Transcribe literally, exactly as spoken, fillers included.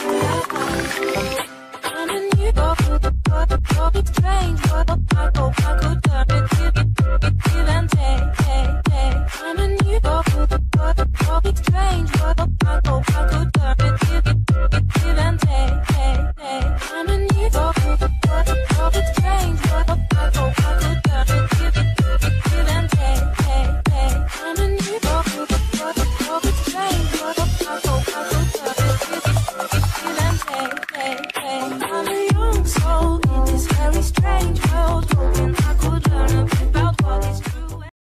I'm in you, it's strange, but I hope I could turn it to give and take, take, take. I'm in you, it's strange, but